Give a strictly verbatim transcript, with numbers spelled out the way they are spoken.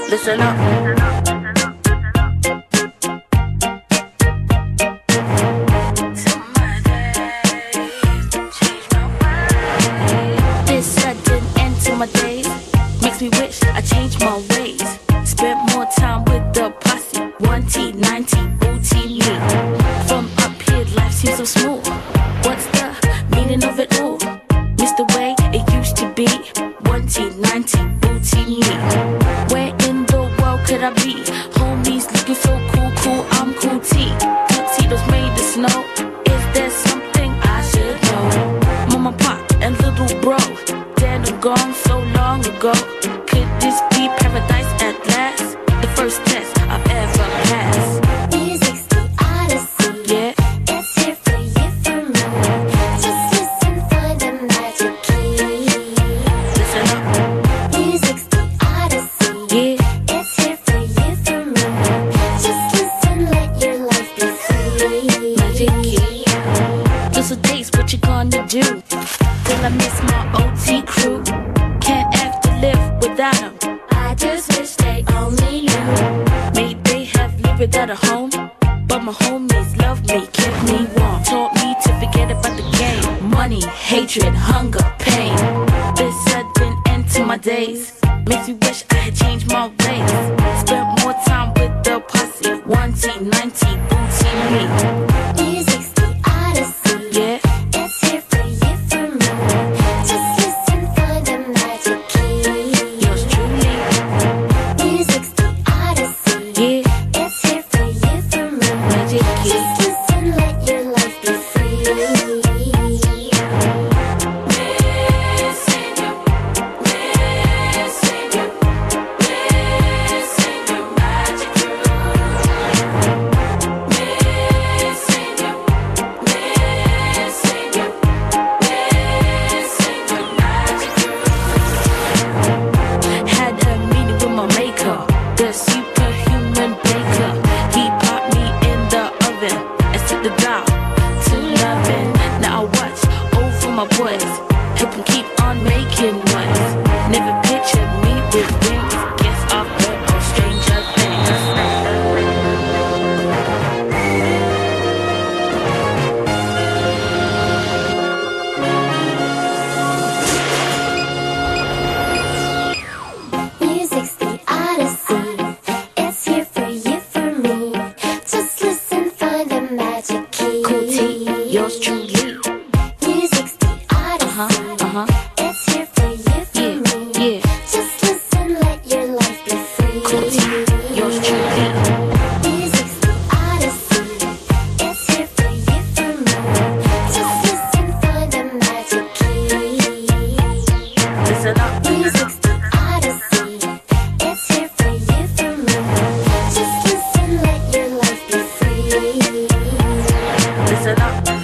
Listen up. This sudden end to my days makes me wish I changed my ways. Spent more time with the posse. One T, ninety, booty me. From up here, life seems so smooth. What's the meaning of it all? Miss the way it used to be. One T, ninety, booty me. Where in the world could I be? Homies looking so cool, cool, I'm cool T. Tuxedos made of snow. Is there something I should know? Mama, pop, and little bro, dead and gone so long ago. Could this be paradise at last? The first test I've ever passed. Music's the odyssey. Yeah. It's here for you, for me. Just listen for the magic key. Listen up. Music's the odyssey. Yeah. It's here for you, for me. Just listen, let your life be free. Magic key. Those are days, what you gonna do? Will I miss my O T crew? Can't have to live without them. I just wish they only knew. May they have lived without a home, but my homies love me, kept me warm, taught me to forget about the game. Money, hatred, hunger, pain. This sudden end to my days makes me wish I had changed my ways. Spent more time with the posse. One T, ninety, booty me. Music's the odyssey. Yeah. It's here for you, for me. Just listen for the magic key. Yours truly. Music's the odyssey. Yeah. It's here for you, for me. Magic key. Just listen, let your life be free. Had a meeting with my maker, the superhuman baker. He popped me in the oven and set the dial to loving. Now I watch over my boys, help them keep on making noise. Never pictured me with wings. Guess I've heard of stranger things. Music's the odyssey. It's here for you, for me. Just listen for the magic key. Cool T, yours truly. Music's the Uh-huh, odyssey. uh-huh. It's here for you, for Yeah, me. yeah. Just listen, let your life be free. Cool T, yours truly. Music's the odyssey. It's here for you, for me. Just listen for the magic key. Listen up. Music's the odyssey. It's here for you, for me. Just listen, let your life be free. Listen up.